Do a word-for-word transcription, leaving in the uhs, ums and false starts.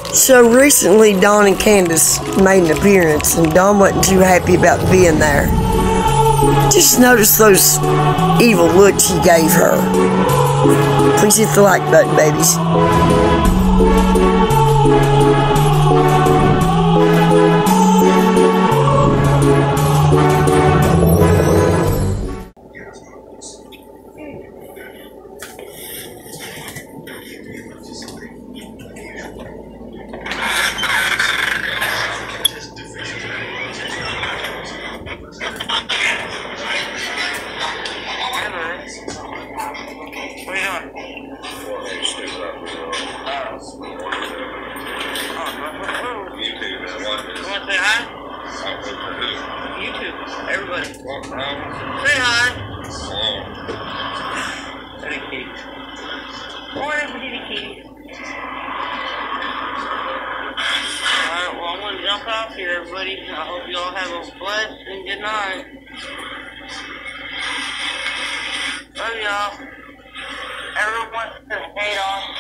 So recently, Dawn and Candace made an appearance, and Dawn wasn't too happy about being there. Just notice those evil looks he gave her. Please hit the like button, babies. Everybody. Say hi. Hey, kitty. Morning, kitty kitty. Alright, well, I'm going to jump off here, everybody. I hope you all have a blessed and good night. Love y'all. Everyone, just hate on.